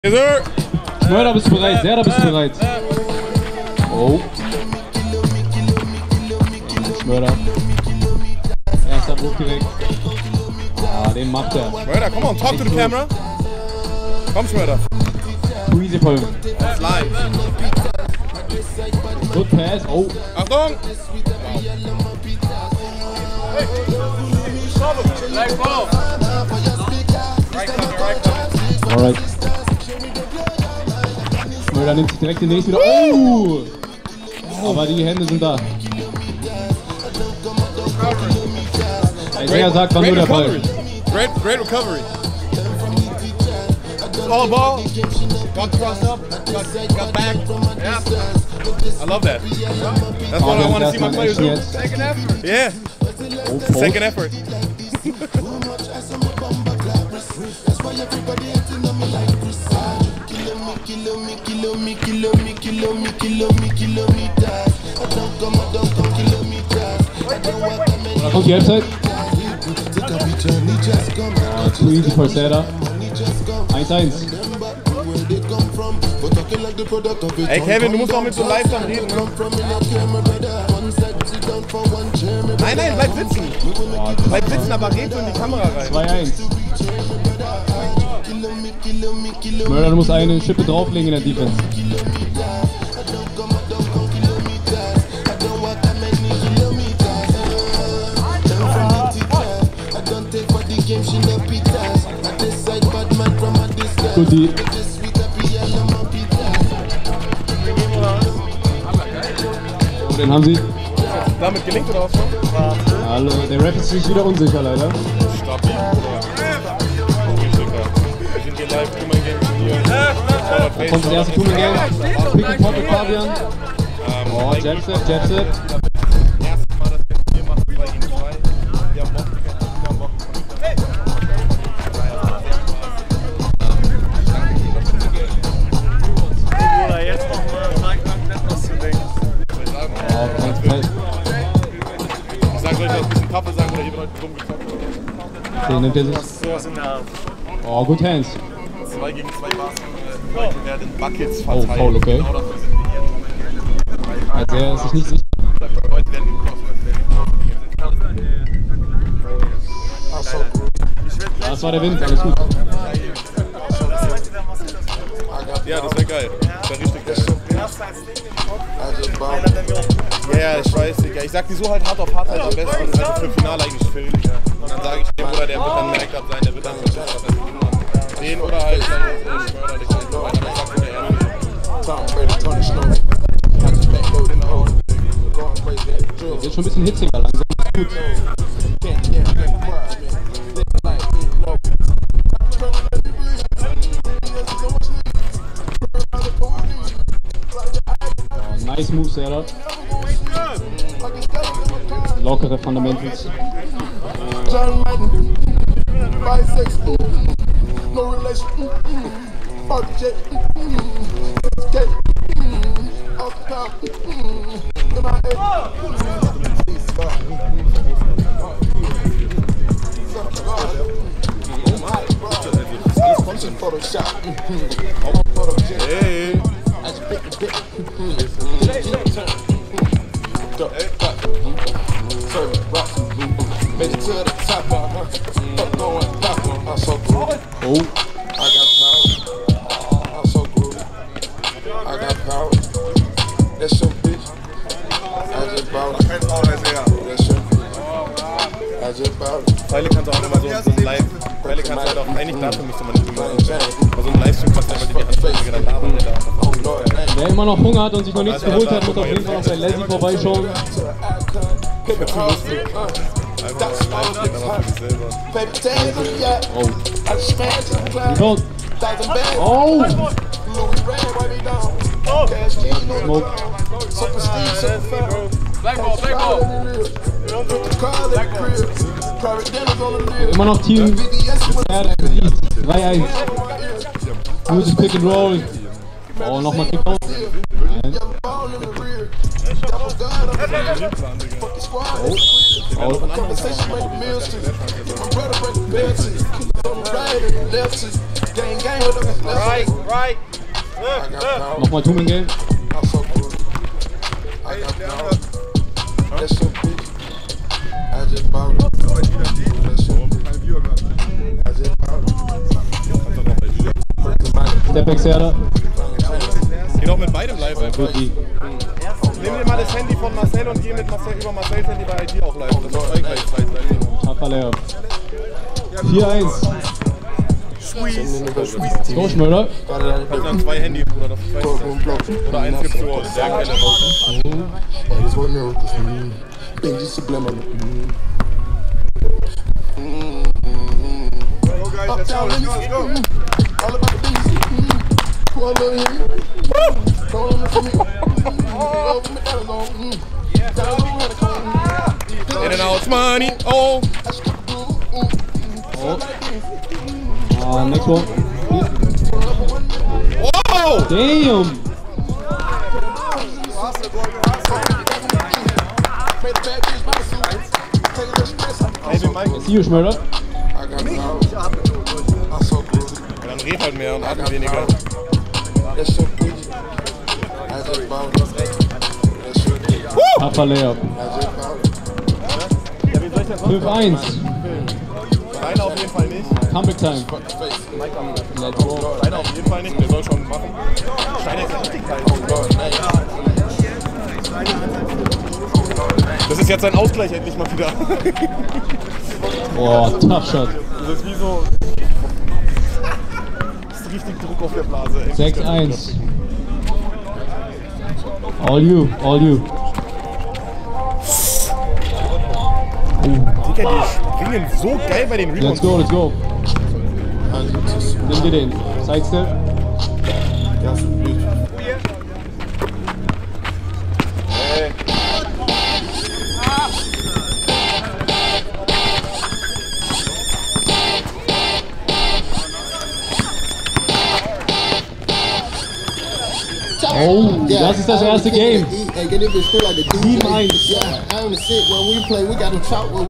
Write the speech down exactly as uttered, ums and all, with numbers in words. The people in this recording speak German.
Yes, sir. Mörder, bist du bereit? Serda, bist du bereit? Oh. Mörder. Erster Bruch direkt. Ah, den macht er. Mörder, come on, talk to the camera. Komm, Mörder. Too easy for him. Slide. Good pass. Oh. Achtung. Wow. Alright. Mörder nimmt sich direkt den nächsten wieder. Oh! Aber die Hände sind da. Wer sagt, wann nur der Ball? Great, great recovery. All ball. Got crossed up. Got, got back. Yeah. I love that. That's what I want to see my players do. Second effort. Yeah. Oh, second effort. Da kommt die Halbzeit. Oh, too easy for Serda. eins eins. Ey Kevin, du musst auch mit so live dann reden. Ne? Nein, nein, bleib sitzen. Bleib sitzen, aber red so in die Kamera rein. zwei eins. Mörder, du musst eine Schippe drauflegen in der Defense. Gut, die. Oh, den haben sie. Damit gelingt oder was schon? Hallo, der Rap ist sich wieder unsicher leider. Stabil. Wir sind hier live, Human Game Turnier. Da kommt das erste Human Game. Pick and Pop mit Fabian. Oh, Jabstep, Jabstep. Erstes Mal, dass wir das hier machen, zwei gegen zwei. Wir haben Bock, wir haben Bock. Bruder, jetzt noch mal komplett was zu denken. Ich sag euch, dass ein bisschen Kaffee sagen oder ihr wollt dumm gezockt. Den nimmt er sich. Sowas in der Art. Oh, good hands. zwei gegen zwei Basketball werden Buckets Oh, verteilt. foul, okay. Genau dafür sind wir hier. Also er ist sich nicht sicher. Leute werden Ah, das war der Wind, alles gut. Ja, das wäre geil. Das wäre richtig geil. Ja, ja, ich weiß, Digga. Ich sag die so halt hart auf hart halt am besten. Das ist also für Finale eigentlich für Digga. Und dann sage ich dem Bruder, der wird dann merkt ab sein, der wird dann den oder halt dann Mörder, der kann so weiter. Ich sag dir Der wird schon ein bisschen hitziger langsam. Gut. Oh, nice move, Serda. Lockere Fundamentals. hey. Oh. I got power. I'm so groovy. I got power. That's your bitch. I just bought it. That's your bitch. I just bought it. Pfeile kannst du auch immer so, so ein Live. Pfeile kannst du halt auch, eigentlich dafür müsste man nicht immer so ein Livestream kannst du einfach die Handfläche dann labern, der da einfach. Wer immer noch Hunger hat und sich noch nichts geholt hat, muss auf jeden Fall noch bei Lazy vorbeischauen. Oh. Rebound. Oh! Smoke. Immer noch Team. drei eins. Gutes Pick and Roll. Oh, nochmal Kickout. Nein. Oh. Oh. Right, right. Nochmal Two Man Game. That's your bitch. I just bought it. That's your bitch. I just bought it. Stepback Serda. Geh doch mit beidem live einfach. Rookie. Nimm dir mal das Handy von Marcel und geh mit Marcel über Marcel's Handy bei I T auch live. Das ist zwei gleich Zeit. Tapfer Layup. vier eins. Let's go, Schmöller. Hast dann zwei Handys, Bruder. Das ist zwei. Oder eins gibt's nur. Der Kelle. In and out money. Oh. Oh. Uh, next one. Wow! Damn! I see you, Schmöller. Ja, dann red halt mehr und atmen weniger. Tapfer Layup. fünf eins. Deiner auf jeden Fall nicht. Comeback Time. Let's go. Deiner auf jeden Fall nicht. Der soll schon machen. Steiner ist richtig kalt. Das ist jetzt sein Ausgleich endlich mal wieder. Oh, tough shot. Das ist wie so... Das ist richtig Druck auf der Blase. sechs eins. All you, all you. Digga, die springen so geil bei den Let's Rebounds. go, let's go. Nimm dir den. Sidestep. Hey. Oh, das ist das erste Game. sieben eins.